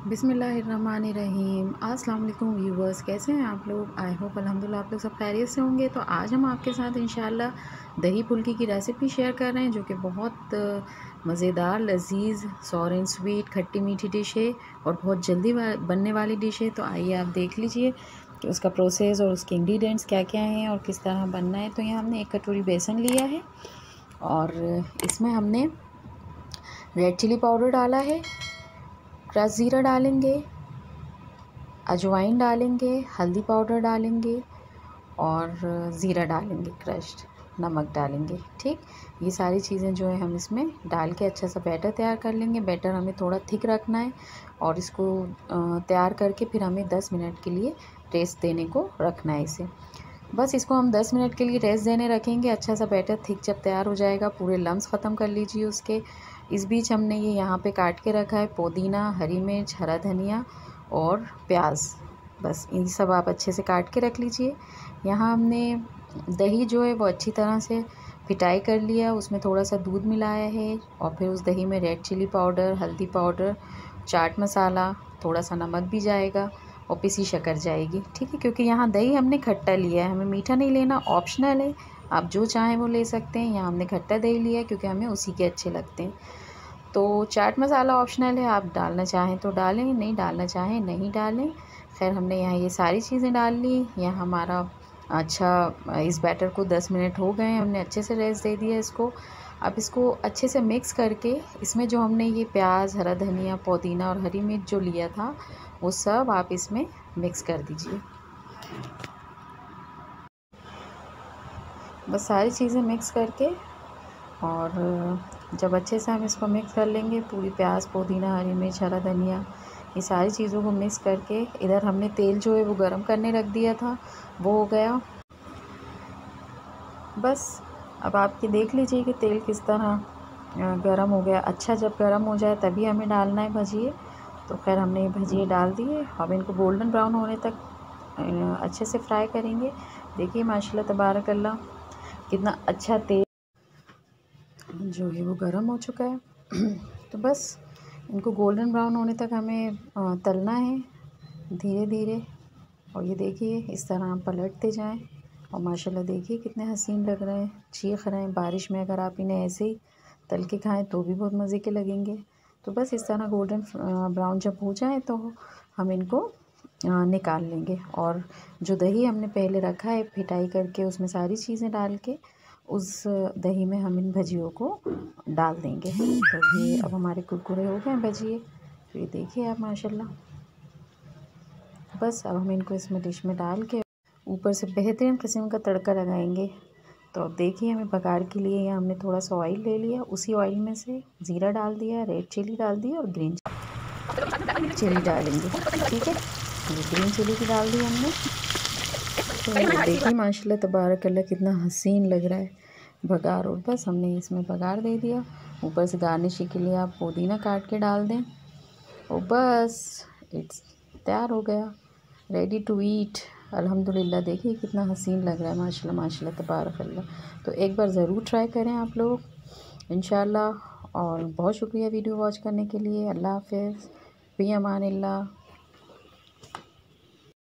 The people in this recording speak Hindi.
बिस्मिल्लाहिर्रहमानिर्रहीम। अस्सलाम वालेकुम व्यूवर्स, कैसे हैं आप लोग? आई होप अल्हम्दुलिल्लाह आप लोग सब खैरियत से होंगे। तो आज हम आपके साथ इंशाल्लाह दही फुल्की की रेसिपी शेयर कर रहे हैं, जो कि बहुत मज़ेदार, लजीज, सॉर एंड स्वीट, खट्टी मीठी डिश है और बहुत जल्दी बनने वाली डिश है। तो आइए आप देख लीजिए कि उसका प्रोसेस और उसके इंग्रेडिएंट्स क्या क्या हैं और किस तरह बनना है। तो यहाँ हमने 1 कटोरी बेसन लिया है और इसमें हमने रेड चिली पाउडर डाला है, क्रश ज़ीरा डालेंगे, अजवाइन डालेंगे, हल्दी पाउडर डालेंगे और ज़ीरा डालेंगे, क्रश्ड नमक डालेंगे। ठीक, ये सारी चीज़ें जो है हम इसमें डाल के अच्छा सा बैटर तैयार कर लेंगे। बैटर हमें थोड़ा थिक रखना है और इसको तैयार करके फिर हमें 10 मिनट के लिए रेस्ट देने को रखना है इसे। बस इसको हम 10 मिनट के लिए रेस्ट देने रखेंगे। अच्छा सा बैटर थिक जब तैयार हो जाएगा, पूरे लम्स ख़त्म कर लीजिए उसके। इस बीच हमने ये यहाँ पे काट के रखा है पुदीना, हरी मिर्च, हरा धनिया और प्याज। बस इन सब आप अच्छे से काट के रख लीजिए। यहाँ हमने दही जो है वो अच्छी तरह से फिटाई कर लिया, उसमें थोड़ा सा दूध मिलाया है और फिर उस दही में रेड चिली पाउडर, हल्दी पाउडर, चाट मसाला, थोड़ा सा नमक भी जाएगा और पिसी शक्कर जाएगी। ठीक है, क्योंकि यहाँ दही हमने खट्टा लिया है, हमें मीठा नहीं लेना, ऑप्शनल है, आप जो चाहें वो ले सकते हैं। यहाँ हमने खट्टा दही लिया है क्योंकि हमें उसी के अच्छे लगते हैं। तो चाट मसाला ऑप्शनल है, आप डालना चाहें तो डालें, नहीं डालना चाहें नहीं डालें। खैर हमने यहाँ ये सारी चीज़ें डाल ली। यहाँ हमारा अच्छा इस बैटर को 10 मिनट हो गए, हमने अच्छे से रेस्ट दे दिया इसको। अब इसको अच्छे से मिक्स करके इसमें जो हमने ये प्याज, हरा धनिया, पुदीना और हरी मिर्च जो लिया था वो सब आप इसमें मिक्स कर दीजिए। बस सारी चीज़ें मिक्स करके और जब अच्छे से हम इसको मिक्स कर लेंगे, पूरी प्याज, पुदीना, हरी मिर्च, हरा धनिया, ये सारी चीज़ों को मिक्स करके इधर हमने तेल जो है वो गरम करने रख दिया था, वो हो गया। बस अब आप ये देख लीजिए कि तेल किस तरह गरम हो गया। अच्छा जब गरम हो जाए तभी हमें डालना है भजिए। तो खैर हमने ये भजिए डाल दिए। अब इनको गोल्डन ब्राउन होने तक अच्छे से फ्राई करेंगे। देखिए माशाल्लाह तबारकल्लाह कितना अच्छा तेल जो है वो गरम हो चुका है। तो बस इनको गोल्डन ब्राउन होने तक हमें तलना है धीरे धीरे। और ये देखिए इस तरह हम पलटते जाएं और माशाल्लाह देखिए कितने हसीन लग रहे हैं, चीख रहे हैं। बारिश में अगर आप इन्हें ऐसे ही तल के खाएँ तो भी बहुत मज़े के लगेंगे। तो बस इस तरह गोल्डन ब्राउन जब हो जाए तो हम इनको निकाल लेंगे। और जो दही हमने पहले रखा है फिटाई करके, उसमें सारी चीज़ें डाल के उस दही में हम इन भजियों को डाल देंगे। तो ये अब हमारे कुरकुरे हो गए भजिए। तो ये देखिए आप माशाल्लाह। बस अब हम इनको इसमें डिश में डाल के ऊपर से बेहतरीन किस्म का तड़का लगाएंगे। तो अब देखिए हमें बघार के लिए यहाँ हमने थोड़ा सा ऑयल ले लिया, उसी ऑयल में से ज़ीरा डाल दिया, रेड चिली डाल दी और ग्रीन चिली डालेंगे। ठीक है, ये ग्रीन चिली भी डाल दी हमने। तो देखिए माशाल्लाह तबारकल्लाह कितना हसीन लग रहा है बघार। और बस हमने इसमें बघार दे दिया। ऊपर से गार्निशिंग के लिए आप पुदीना काट के डाल दें और बस इट्स तैयार हो गया, रेडी टू ईट। अल्हम्दुलिल्लाह देखिए कितना हसीन लग रहा है माशाल्लाह माशाल्लाह तबारकल्लाह। तो एक बार ज़रूर ट्राई करें आप लोग इंशाल्लाह। और बहुत शुक्रिया वीडियो वॉच करने के लिए। अल्लाह हाफ़िज़, फ़ी अमानिल्लाह।